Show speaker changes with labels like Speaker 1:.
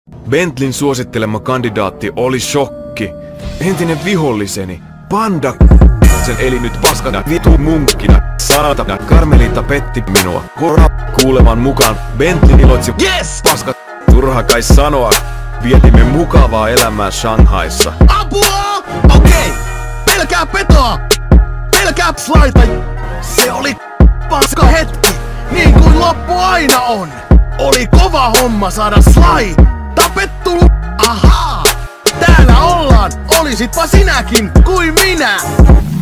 Speaker 1: Bentleyn suosittelema kandidaatti oli shokki. Entinen viholliseni, Panda sen eli nyt paskana vitu munkkina. Saatana, Carmelita petti minua. Kuuleman mukaan Bentley iloitsi paska. Turha kai sanoa, vietimme mukavaa elämää Shanghaissa.
Speaker 2: Apua! Okei! Pelkää petoa! Pelkää slaita! Se oli paska hetki, niin kuin loppu aina on. Oli kova homma saada slai! Tapettu! Ahaa! Täällä ollaan! Olisitpa sinäkin kuin minä!